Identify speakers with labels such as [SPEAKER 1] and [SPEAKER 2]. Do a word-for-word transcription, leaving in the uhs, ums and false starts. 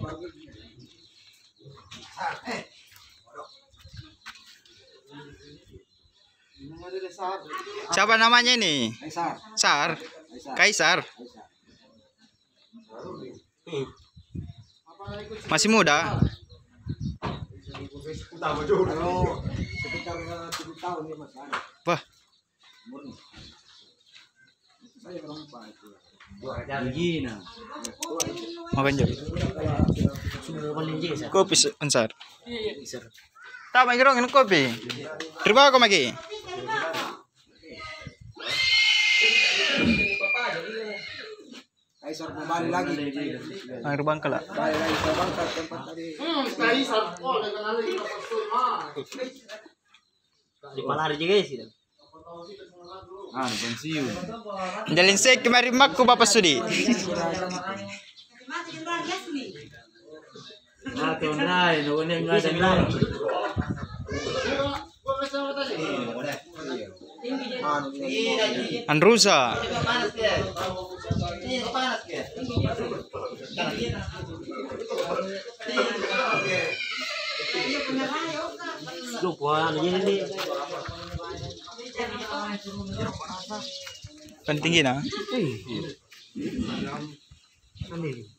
[SPEAKER 1] Siapa namanya ini?
[SPEAKER 2] Kaisar.
[SPEAKER 1] Sar. Kaisar. Masih muda.
[SPEAKER 2] Kalau sekitar tujuh tahun ya Mas.
[SPEAKER 1] Wah.
[SPEAKER 2] Saya berapa itu?
[SPEAKER 3] Begini.
[SPEAKER 1] Makan jam. Kopi ansar. Tak mai gerong ini kopi. Terima kau magi.
[SPEAKER 2] Kaisar kembali lagi.
[SPEAKER 1] Air bangkala.
[SPEAKER 2] Kembali lagi ke bangka tempat tadi.
[SPEAKER 4] Hmm, Kaisar kok dengan lagi pastor mah.
[SPEAKER 3] Di Palari juga sih.
[SPEAKER 2] Ah, pensiun.
[SPEAKER 1] Jalin sek kemari makku Bapak Sudi.
[SPEAKER 3] Ah, kemudian, nuhun yang nggak ada bilang.
[SPEAKER 1] Anrusa.
[SPEAKER 3] Lupa, jadi ini.
[SPEAKER 1] Penting gina.
[SPEAKER 3] Ini.